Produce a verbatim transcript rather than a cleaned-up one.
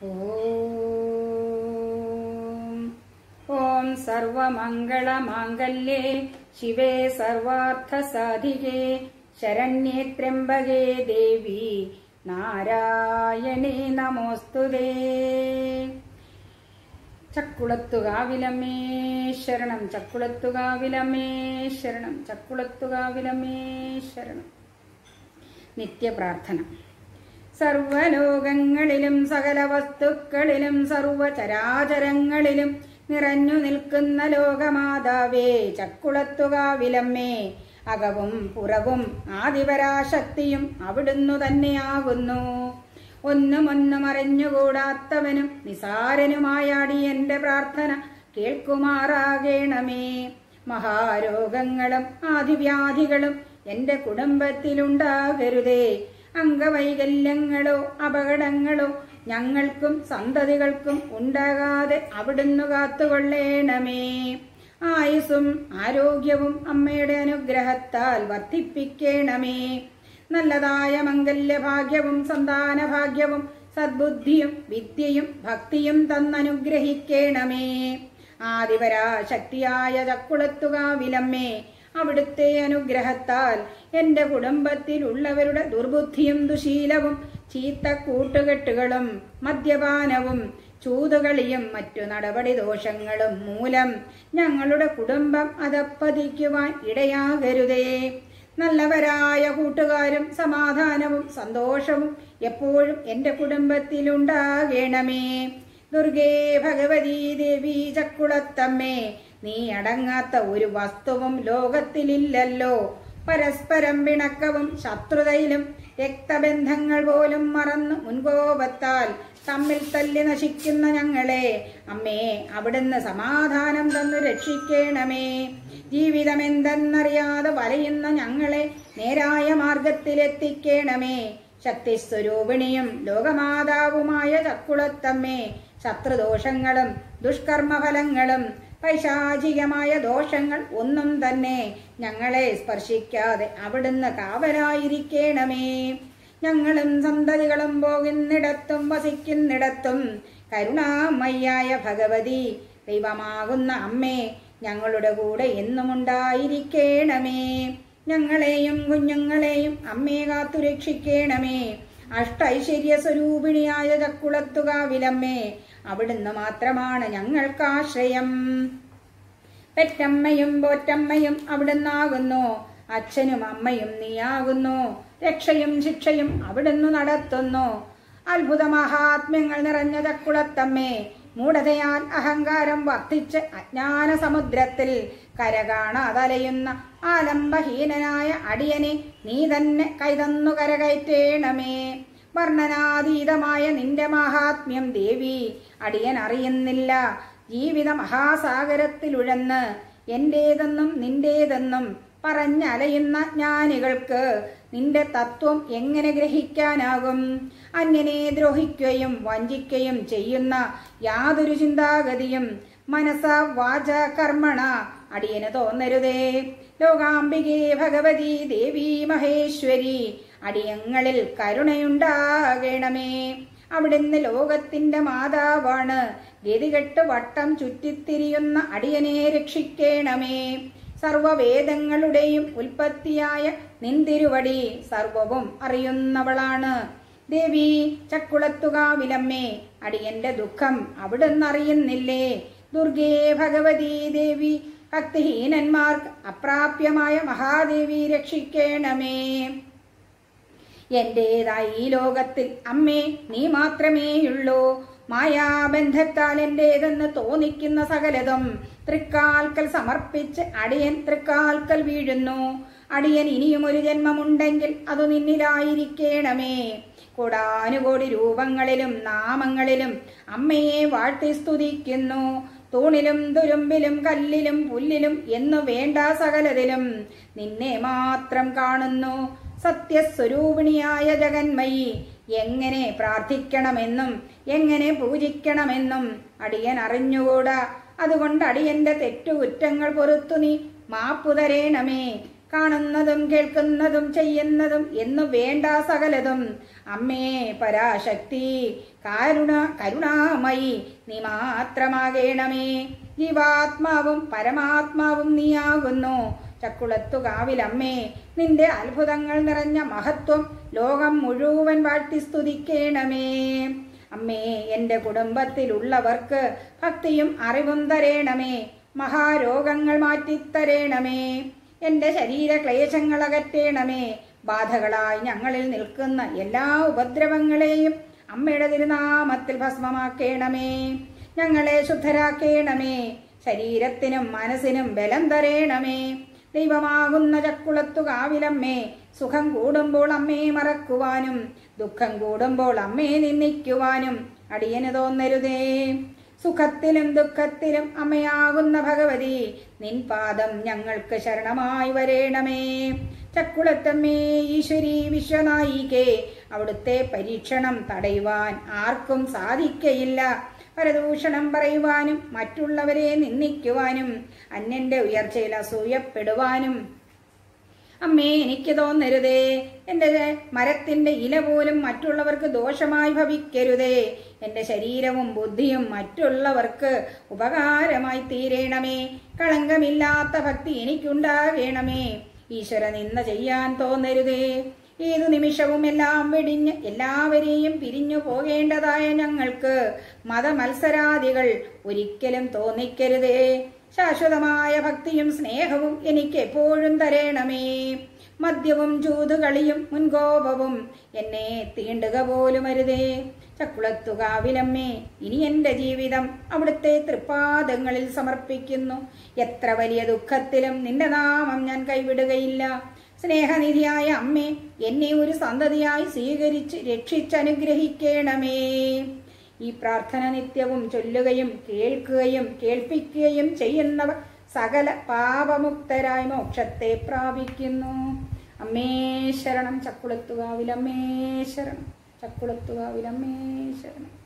ഓം ഓം സർവമംഗളമാംഗല്യേ ശിവേ സർവാർത്ഥസാധികേ ശരണ്യേ ത്രയംബകേ ദേവി നാരായണീ നമോസ്തുതേ. ചക്കുളത്തുകാവിലമ്മേ ശരണം, ചക്കുളത്തുകാവിലമ്മേ ശരണം, ചക്കുളത്തുകാവിലമ്മേ ശരണം. നിത്യപ്രാർത്ഥന. സർവലോകങ്ങളിലും സകല വസ്തുക്കളിലും സർവചരാചരങ്ങളിലും നിറഞ്ഞു നിൽക്കുന്ന ലോകമാതാവേ ചക്കുളത്തുകാവിലമ്മേ, അകവും പുറവും ആദിപരാശക്തിയും അവിടുന്നു തന്നെയാകുന്നു. ഒന്നും ഒന്നും അറിഞ്ഞുകൂടാത്തവനും നിസാരനുമായാടി എന്റെ പ്രാർത്ഥന കേൾക്കുമാറാകേണമേ. മഹാരോഗങ്ങളും ആദിവ്യാധികളും എന്റെ കുടുംബത്തിലുണ്ടാകരുതേ. അംഗവൈകല്യങ്ങളോ അപകടങ്ങളോ ഞങ്ങൾക്കും സന്തതികൾക്കും ഉണ്ടാകാതെ അവിടുന്ന് കാത്തുകൊള്ളേണമേ. ആയുസ്സും ആരോഗ്യവും അമ്മയുടെ അനുഗ്രഹത്താൽ വർദ്ധിപ്പിക്കണമേ. നല്ലതായ മംഗല്യഭാഗ്യവും സന്താനഭാഗ്യവും സദ്ബുദ്ധിയും വിദ്യയും ഭക്തിയും തന്നനുഗ്രഹിക്കണമേ. ആദിപരാശക്തിയായ ചക്കുളത്തുകാവിലമ്മേ, അവിടുത്തെ അനുഗ്രഹത്താൽ എന്റെ കുടുംബത്തിലുള്ളവരുടെ ദുർബുദ്ധിയും ദുശീലവും ചീത്ത കൂട്ടുകെട്ടുകളും മദ്യപാനവും ചൂതുകളിയും മറ്റു നടപടി ദോഷങ്ങളും മൂലം ഞങ്ങളുടെ കുടുംബം അധപ്പതിക്കുവാൻ ഇടയാകരുതേ. നല്ലവരായ കൂട്ടുകാരും സമാധാനവും സന്തോഷവും എപ്പോഴും എന്റെ കുടുംബത്തിലുണ്ടാകണമേ. ദുർഗേ ഭഗവതി ദേവി ചക്കുളത്തമ്മേ, നീ അടങ്ങാത്ത ഒരു വസ്തുവും ലോകത്തിലില്ലല്ലോ. പരസ്പരം പിണക്കവും ശത്രുതയിലും രക്തബന്ധങ്ങൾ പോലും മറന്നു മുൻകോപത്താൽ തമ്മിൽ തല്ലി നശിക്കുന്ന ഞങ്ങളെ അമ്മേ അവിടുന്ന് സമാധാനം തന്നു രക്ഷിക്കണമേ. ജീവിതം എന്തെന്നറിയാതെ വലയുന്ന ഞങ്ങളെ നേരായ മാർഗത്തിലെത്തിക്കണമേ. ശക്തിസ്വരൂപിണിയും ലോകമാതാവുമായ ചക്കുളത്തമ്മേ, ശത്രുദോഷങ്ങളും ദുഷ്കർമ്മഫലങ്ങളും പൈശാചികമായ ദോഷങ്ങൾ ഒന്നും തന്നെ ഞങ്ങളെ സ്പർശിക്കാതെ അവിടുന്ന് കാവലായിരിക്കണമേ. ഞങ്ങളും സന്തതികളും പോകുന്നിടത്തും വസിക്കുന്നിടത്തും കരുണാമയ്യായ ഭഗവതി ദൈവമാകുന്ന അമ്മേ, ഞങ്ങളുടെ കൂടെ എന്നും ഉണ്ടായിരിക്കണമേ. ഞങ്ങളെയും കുഞ്ഞുങ്ങളെയും അമ്മേ കാത്തുരക്ഷിക്കണമേ. അഷ്ടൈശ്വര്യ സ്വരൂപിണിയായ ചക്കുളത്തുകാവിലമ്മേ, അവിടുന്ന് മാത്രമാണ് ഞങ്ങൾക്കാശ്രയം. പെറ്റമ്മയും പോറ്റമ്മയും അവിടുന്നാകുന്നു. അച്ഛനും അമ്മയും നീയാകുന്നു. രക്ഷയും ശിക്ഷയും അവിടുന്ന് നടത്തുന്നു. അത്ഭുത മഹാത്മ്യങ്ങൾ നിറഞ്ഞ ചക്കുളത്തമ്മേ, മൂഢതയാൽ അഹങ്കാരം വർദ്ധിച്ച് അജ്ഞാന സമുദ്രത്തിൽ കരകാണാതലയുന്ന ആലംബഹീനനായ അടിയനെ നീ തന്നെ കൈതന്നു കരകയറ്റേണമേ. വർണ്ണനാതീതമായ നിന്റെ മഹാത്മ്യം ദേവി അടിയൻ അറിയുന്നില്ല. ജീവിത മഹാസാഗരത്തിലുഴന്ന് എന്റേതെന്നും നിന്റേതെന്നും പറഞ്ഞലയുന്ന ജ്ഞാനികൾക്ക് നിന്റെ തത്വം എങ്ങനെ ഗ്രഹിക്കാനാകും? അന്യനെ ദ്രോഹിക്കുകയും വഞ്ചിക്കുകയും ചെയ്യുന്ന യാതൊരു ചിന്താഗതിയും മനസ വാച കർമ്മണ അടിയന് തോന്നരുതേ. ലോകാംബികേ ഭഗവതി ദേവി മഹേശ്വരി, അടിയങ്ങളിൽ കരുണയുണ്ടാകണമേ. അവിടുന്ന് ലോകത്തിന്റെ മാതാവാണ്. ഗതികെട്ട് വട്ടം ചുറ്റിത്തിരിയുന്ന അടിയനെ രക്ഷിക്കണമേ. സർവവേദങ്ങളുടെയും ഉൽപ്പത്തിയായ നിന്തിരുവടി സർവവും അറിയുന്നവളാണ്. ദേവി ചക്കുളത്തുകാവിലമ്മേ, അടിയന്റെ ദുഃഖം അവിടുന്ന് അറിയുന്നില്ലേ? ദുർഗേ ഭഗവതി ദേവി, ഭക്തിഹീനന്മാർക്ക് അപ്രാപ്യമായ മഹാദേവി രക്ഷിക്കണമേ. എന്റേതായി ഈ ലോകത്തിൽ അമ്മേ നീ മാത്രമേയുള്ളൂ. മായാബന്ധത്താൽ എന്റേതെന്ന് തോന്നിക്കുന്ന സകലതും തൃക്കാൽക്കൽ സമർപ്പിച്ച് അടിയൻ തൃക്കാൽക്കൽ വീഴുന്നു. അടിയൻ ഇനിയും ഒരു ജന്മമുണ്ടെങ്കിൽ അത് നിന്നിലായിരിക്കണമേ. കോടാനുകോടി രൂപങ്ങളിലും നാമങ്ങളിലും അമ്മയെ വാഴ്ത്തി സ്തുതിക്കുന്നു. തൂണിലും തുരുമ്പിലും കല്ലിലും പുല്ലിലും എന്നു വേണ്ട സകലതിലും നിന്നെ മാത്രം കാണുന്നു. സത്യസ്വരൂപിണിയായ ജഗന്മയി, എങ്ങനെ പ്രാർത്ഥിക്കണമെന്നും എങ്ങനെ പൂജിക്കണമെന്നും അടിയൻ അറിഞ്ഞുകൂടാ. അതുകൊണ്ട് അടിയന്റെ തെറ്റുകുറ്റങ്ങൾ പൊറുത്തു നീ മാപ്പു തരേണമേ. കാണുന്നതും കേൾക്കുന്നതും ചെയ്യുന്നതും എന്നു വേണ്ട സകലതും അമ്മേ പരാശക്തി കാരുണ കരുണാമയി നീ മാത്രമാകേണമേ. ജീവാത്മാവും പരമാത്മാവും നീയാകുന്നു ചക്കുളത്തുകാവിലമ്മേ. നിന്റെ അത്ഭുതങ്ങൾ നിറഞ്ഞ മഹത്വം ലോകം മുഴുവൻ വാഴ്ത്തി സ്തുതിക്കേണമേ. അമ്മേ, എൻ്റെ കുടുംബത്തിലുള്ളവർക്ക് ഭക്തിയും അറിവും തരേണമേ. മഹാരോഗങ്ങൾ മാറ്റിത്തരേണമേ. എൻ്റെ ശരീരക്ലേശങ്ങൾ അകറ്റേണമേ. ബാധകളായി ഞങ്ങളിൽ നിൽക്കുന്ന എല്ലാ ഉപദ്രവങ്ങളെയും അമ്മയുടെ തിരുനാമത്തിൽ ഭസ്മമാക്കേണമേ. ഞങ്ങളെ ശുദ്ധരാക്കേണമേ. ശരീരത്തിനും മനസ്സിനും ബലം തരേണമേ. ദൈവമാകുന്ന ചക്കുളത്തുകാവിലമ്മേ, സുഖം കൂടുമ്പോൾ അമ്മയെ മറക്കുവാനും ദുഃഖം കൂടുമ്പോൾ അമ്മയെ നിന്ദിക്കുവാനും അടിയന് തോന്നരുതേ. സുഖത്തിലും ദുഃഖത്തിലും അമ്മയാകുന്ന ഭഗവതി, നിൻ പാദം ഞങ്ങൾക്ക് ശരണമായി വരേണമേ. ചക്കുളത്തമ്മേ ഈശ്വരി വിശ്വനായികേ, അവിടുത്തെ പരീക്ഷണം തടയുവാൻ ആർക്കും സാധിക്കയില്ല. പരദൂഷണം പറയുവാനും മറ്റുള്ളവരെ നിന്ദിക്കുവാനും അന്യന്റെ ഉയർച്ചയിൽ അസൂയപ്പെടുവാനും അമ്മേ എനിക്ക് തോന്നരുതേ. എൻ്റെ മരത്തിന്റെ ഇല പോലും മറ്റുള്ളവർക്ക് ദോഷമായി ഭവിക്കരുതേ. എൻ്റെ ശരീരവും ബുദ്ധിയും മറ്റുള്ളവർക്ക് ഉപകാരമായി തീരേണമേ. കളങ്കമില്ലാത്ത ഭക്തി എനിക്കുണ്ടാകേണമേ. ഈശ്വര നിന്ദ ചെയ്യാൻ തോന്നരുതേ. ഏതു നിമിഷവും എല്ലാം വെടിഞ്ഞ് എല്ലാവരെയും പിരിഞ്ഞു പോകേണ്ടതായ ഞങ്ങൾക്ക് മതമത്സരാദികൾ ഒരിക്കലും തോന്നിക്കരുതേ. ശാശ്വതമായ ഭക്തിയും സ്നേഹവും എനിക്ക് എപ്പോഴും തരേണമേ. മദ്യവും ചൂതുകളിയും മുൻകോപവും എന്നെ തീണ്ടുക പോലും അരുതേ. ചക്കുളത്തുകാവിലമ്മേ, ഇനി എൻ്റെ ജീവിതം അവിടുത്തെ തൃപ്പാദങ്ങളിൽ സമർപ്പിക്കുന്നു. എത്ര വലിയ ദുഃഖത്തിലും നിന്റെ നാമം ഞാൻ കൈവിടുകയില്ല. സ്നേഹനിധിയായ അമ്മേ, എന്നെ ഒരു സന്തതിയായി സ്വീകരിച്ച് രക്ഷിച്ചനുഗ്രഹിക്കണമേ. ഈ പ്രാർത്ഥന നിത്യവും ചൊല്ലുകയും കേൾക്കുകയും കേൾപ്പിക്കുകയും ചെയ്യുന്നവർ സകല പാപമുക്തരായി മോക്ഷത്തെ പ്രാപിക്കുന്നു. അമ്മേ ശരണം. ചക്കുളത്തുകാവിലമ്മേ ശരണം. ചക്കുളത്തുകാവിലമ്മേ ശരണം.